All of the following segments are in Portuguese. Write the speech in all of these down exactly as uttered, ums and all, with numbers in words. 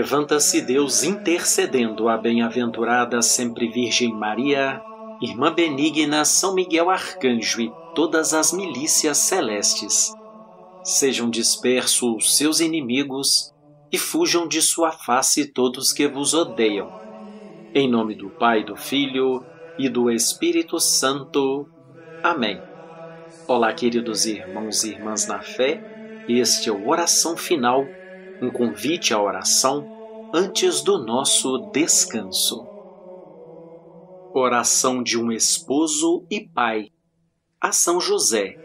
Levanta-se Deus intercedendo a bem-aventurada sempre Virgem Maria, Irmã benigna São Miguel Arcanjo e todas as milícias celestes. Sejam dispersos seus inimigos e fujam de sua face todos que vos odeiam. Em nome do Pai, do Filho e do Espírito Santo. Amém. Olá, queridos irmãos e irmãs na fé. Este é o Oração Final, um convite à oração antes do nosso descanso. Oração de um esposo e pai, a São José.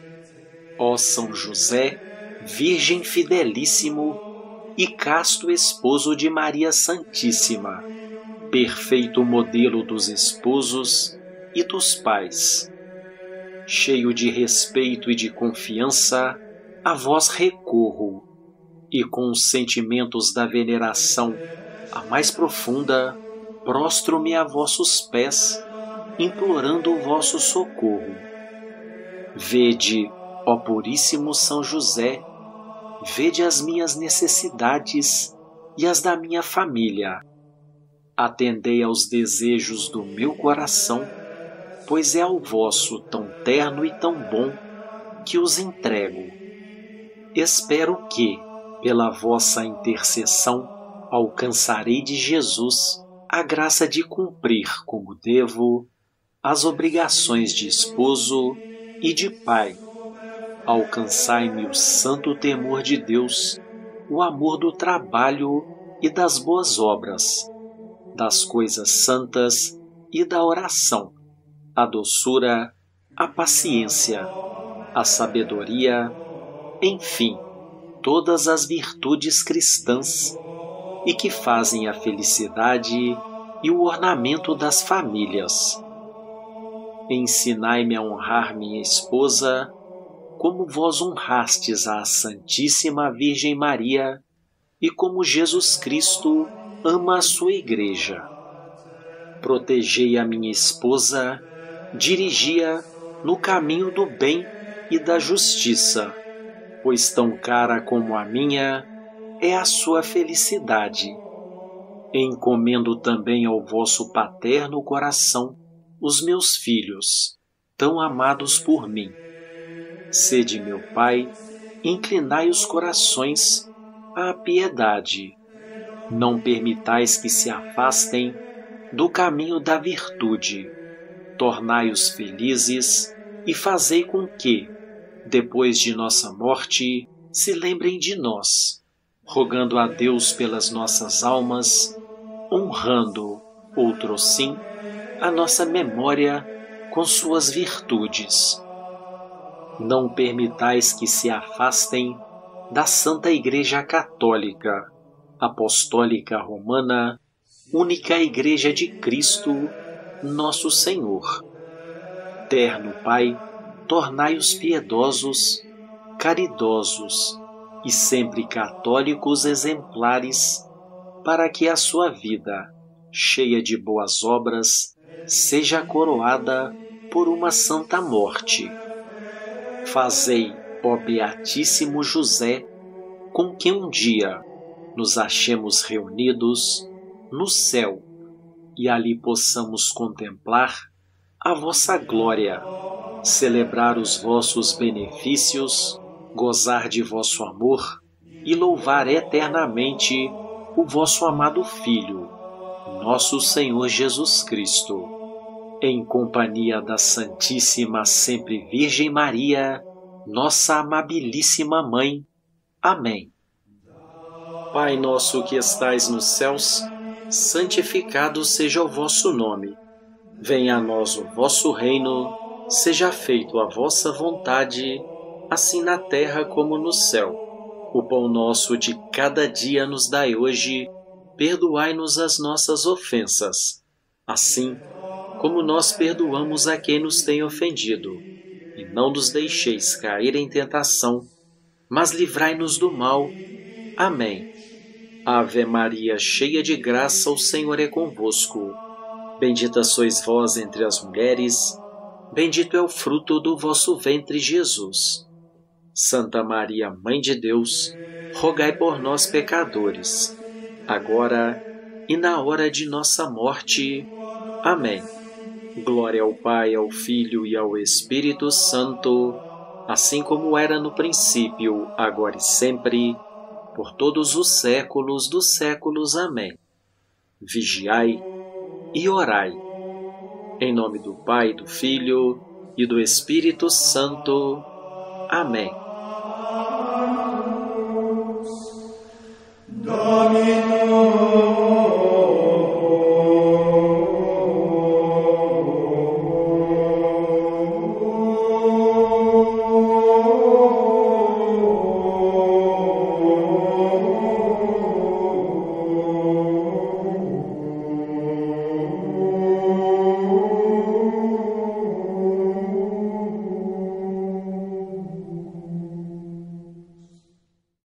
Ó São José, Virgem fidelíssimo e casto esposo de Maria Santíssima, perfeito modelo dos esposos e dos pais. Cheio de respeito e de confiança, a vós recorro, e com os sentimentos da veneração a mais profunda, prostro-me a vossos pés, implorando o vosso socorro. Vede, ó puríssimo São José, vede as minhas necessidades e as da minha família. Atendei aos desejos do meu coração, pois é ao vosso tão terno e tão bom que os entrego. Espero que, pela vossa intercessão, alcançarei de Jesus a graça de cumprir como devo as obrigações de esposo e de pai. Alcançai-me o santo temor de Deus, o amor do trabalho e das boas obras, das coisas santas e da oração, a doçura, a paciência, a sabedoria, enfim, todas as virtudes cristãs e que fazem a felicidade e o ornamento das famílias. Ensinai-me a honrar minha esposa, como vós honrastes a Santíssima Virgem Maria e como Jesus Cristo ama a sua Igreja. Protegei a minha esposa, dirigi-a no caminho do bem e da justiça, pois tão cara como a minha é a sua felicidade. Encomendo também ao vosso paterno coração os meus filhos, tão amados por mim. Sede meu Pai, inclinai os corações à piedade. Não permitais que se afastem do caminho da virtude. Tornai-os felizes e fazei com que, depois de nossa morte, se lembrem de nós, rogando a Deus pelas nossas almas, honrando, outrosim, a nossa memória com suas virtudes. Não permitais que se afastem da Santa Igreja Católica, Apostólica Romana, única Igreja de Cristo, nosso Senhor. Terno Pai, tornai-os piedosos, caridosos e sempre católicos exemplares, para que a sua vida, cheia de boas obras, seja coroada por uma santa morte. Fazei, ó Beatíssimo José, com que um dia nos achemos reunidos no céu e ali possamos contemplar a vossa glória, celebrar os vossos benefícios, gozar de vosso amor e louvar eternamente o vosso amado Filho, nosso Senhor Jesus Cristo, em companhia da Santíssima Sempre Virgem Maria, nossa amabilíssima Mãe. Amém. Pai nosso que estais nos céus, santificado seja o vosso nome. Venha a nós o vosso reino, seja feito a vossa vontade, assim na terra como no céu. O pão nosso de cada dia nos dai hoje, perdoai-nos as nossas ofensas, assim como nós perdoamos a quem nos tem ofendido. E não nos deixeis cair em tentação, mas livrai-nos do mal. Amém. Ave Maria, cheia de graça, o Senhor é convosco. Bendita sois vós entre as mulheres, bendito é o fruto do vosso ventre, Jesus. Santa Maria, Mãe de Deus, rogai por nós, pecadores, agora e na hora de nossa morte. Amém. Glória ao Pai, ao Filho e ao Espírito Santo, assim como era no princípio, agora e sempre, por todos os séculos dos séculos. Amém. Vigiai e orai. Em nome do Pai, do Filho e do Espírito Santo. Amém. Domine